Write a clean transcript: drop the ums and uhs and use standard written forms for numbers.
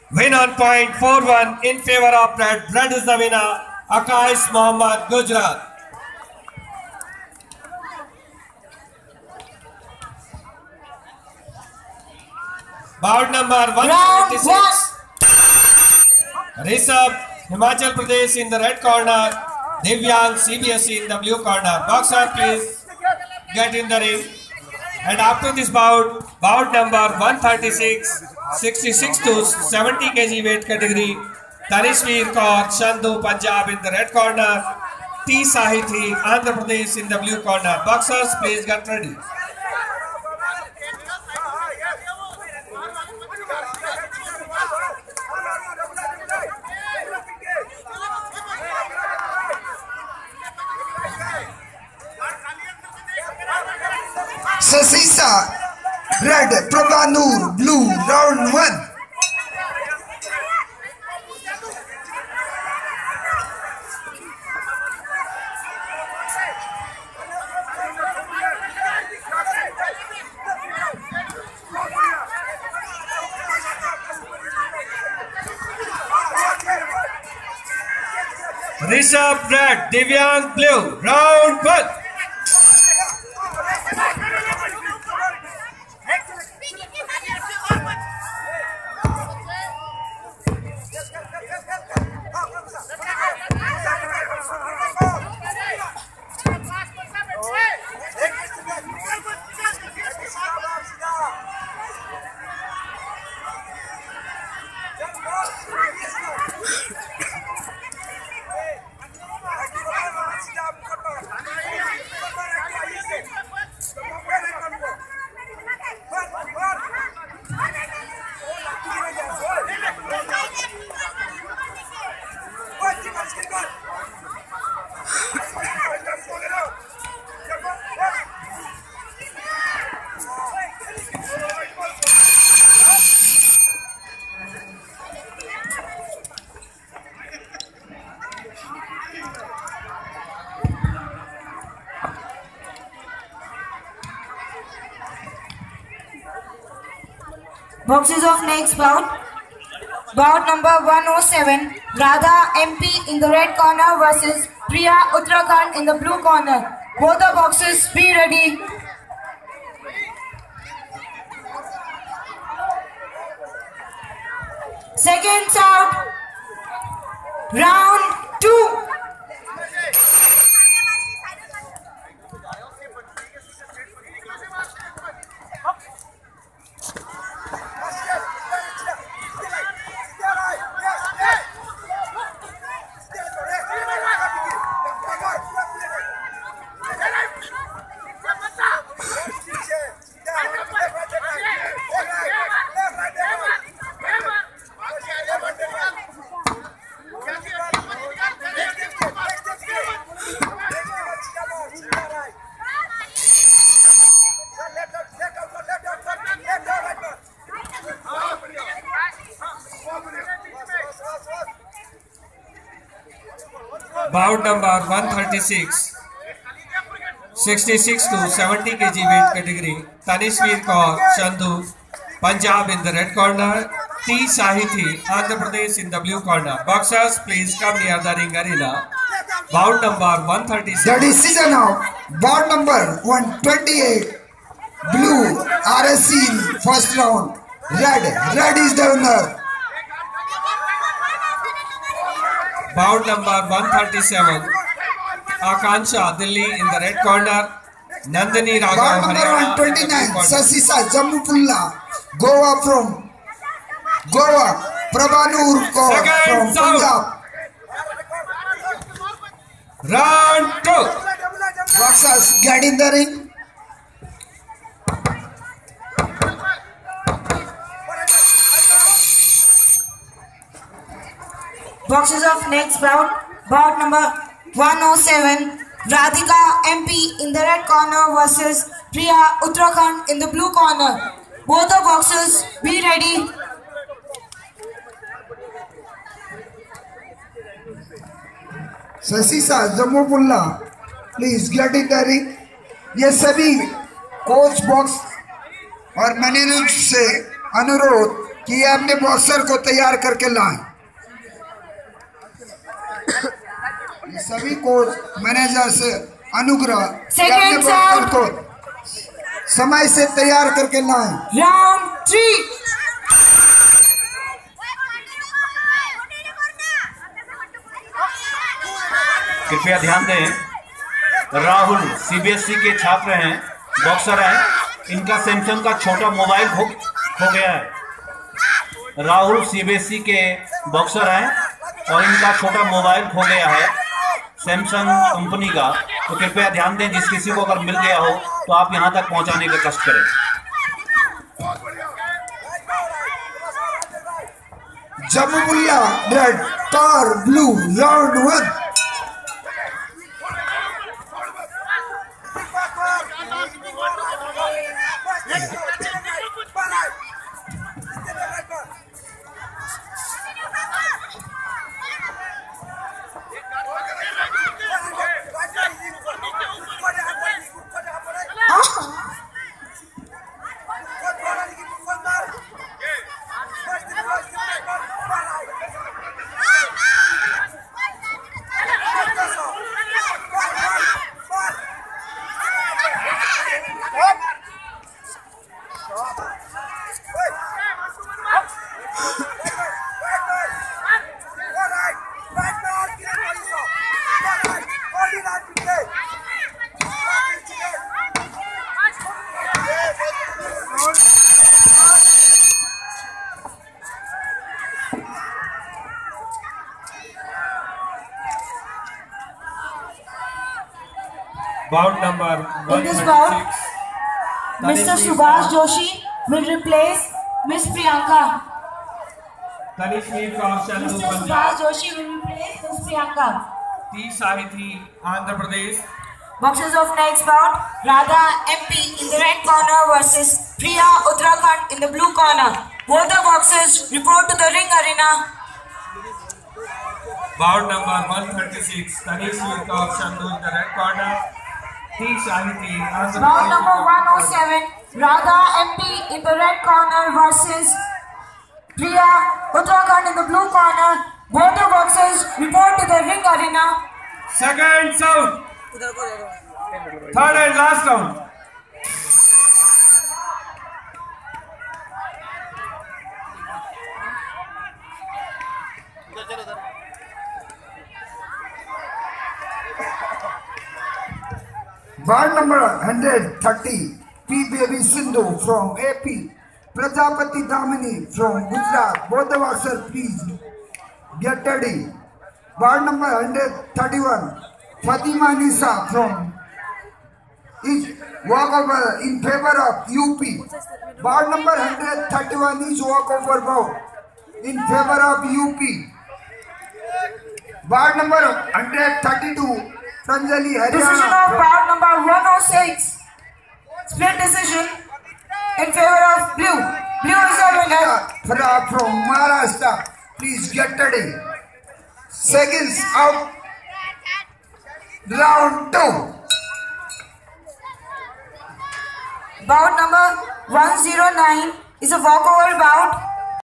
Win on point 4-1 in favor of red. Red is the winner. Akais Mohammad, Gujarat. Bout number 126. Rishabh, Himachal Pradesh in the red corner. Divyang, CBSE in the blue corner. Boxer, please get in the ring. And after this bout, bout number 136, 66 to 70 kg weight category. Tanishveer Kaur, Sandhu, Punjab in the red corner. T. Sahithi, Andhra Pradesh in the blue corner. Boxers, please get ready. Sasisa, red, Prabhanur, blue, round 1. Rishabh red, Divyang blue, round 1. Boxes of next bout. Bout number 107. Radha MP in the red corner versus Priya Uttarakhand in the blue corner. Both the boxes be ready. Seconds out. Round 2. Bout number 136, 66 to 70 kg weight category. Tanishveer Kaur, Sandhu, Punjab in the red corner. T. Sahithi, Andhra Pradesh in the blue corner. Boxers, please come near the ring arena. Bout number 136. The decision of bout number 128. Blue, RSC in first round. Red is the winner. Bout number 137, Akansha, Delhi in the red corner. Nandini Raghav, Bout number 129, Sasisa, Jammu Pulla, Goa from Goa, Prabhanur Kaur from Punjab. Round 2. Boxers get in the ring. Boxes of next bout. Bout number 107. Radhika MP in the red corner versus Priya Uttarakhand in the blue corner. Both the boxers be ready. Sasisa, Jammu Pulla, please get in the ring. ये सभी coach box और manager से अनुरोध कि अपने boxer को तैयार करके लाएं। सभी कोच मैनेजर से अनुग्रह कि अपने बॉक्सर को समय से तैयार करके लाएं। Round 3. कृपया ध्यान दें, राहुल सीबीएसई के छात्र हैं, बॉक्सर हैं। इनका सैमसंग का छोटा मोबाइल खो गया है। राहुल सीबीएसई के बॉक्सर हैं और इनका छोटा मोबाइल खो गया है सैमसंग कंपनी का। तो कृपया ध्यान दें, जिस किसी को अगर मिल गया हो तो आप यहां तक पहुंचाने का कष्ट करें। जमुमुल्ला रेड, कार blue, round 1। Bout number In this bout, 126. Mr. Subhash Joshi will replace Miss Priyanka. Tanishri from Chandu, Mr. Punjab. Subhash Joshi will replace Miss Priyanka. T. Sahiti, Andhra Pradesh. Boxers of next bout, Radha MP in the red corner versus Priya Uttarakhand in the blue corner. Both the boxers report to the ring arena. Bout number 136. Tanishri from Chandu in the red corner. T. Sahiti, Andhra Bout Pradesh. number 107, Radha MP in the red corner versus Priya Uttarakhand in the blue corner. Both the boxers report to the ring arena. Second round. Third and last round. Bout number 130, P. Baby Sindhu from AP, Prajapati Damini from Gujarat. Both the boxers, please get ready. Bout number 131, Fatima Nisa from is walkover in favor of UP. Bout number 131 is walkover bout in favor of UP. Bout number 132, Pranjali Decision Haryana. of bout number 106. Split decision in favor of blue. Blue is the winner. From Maharashtra, please get ready. Seconds out. Round 2. Bout number 109 is a walkover bout